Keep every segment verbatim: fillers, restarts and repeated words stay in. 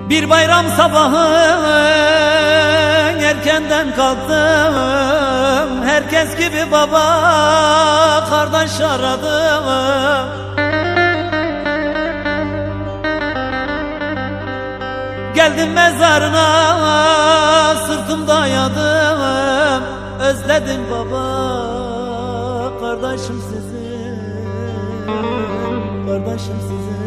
Bir bayram sabahı erkenden kalktım, herkes gibi baba kardeş aradım. Geldim mezarına, sırtım dayadım, özledim baba kardeşim sizi, kardeşim sizi.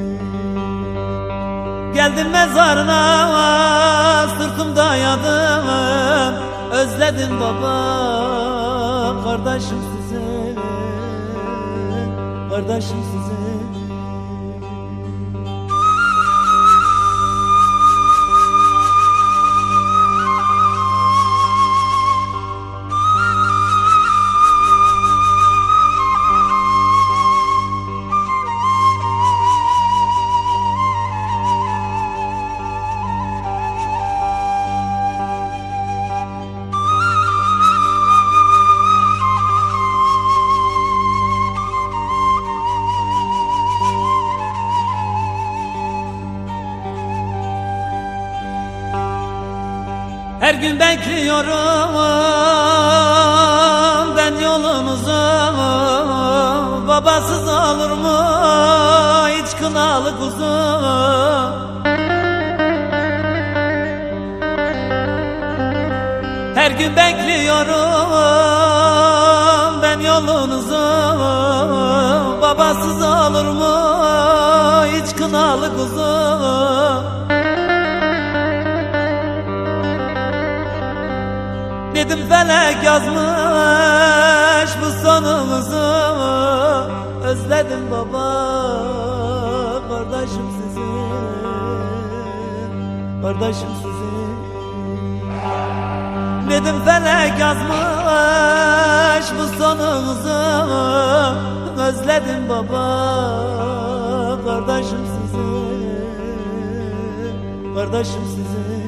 Geldim mezarına, sırtım dayadım, özledim baba kardeşim sizi, kardeşim sizi. Her gün bekliyorum ben yolumuzu, babasız olur mu hiç kınalı kuzu? Her gün bekliyorum ben yolunuzu, babasız olur mu hiç kınalı kuzu? Dedim felek yazmış bu sonumuzu, özledim baba kardeşim sizi, kardeşim sizi. Dedim felek yazmış bu sonumuzu, özledim baba kardeşim sizi, kardeşim sizi.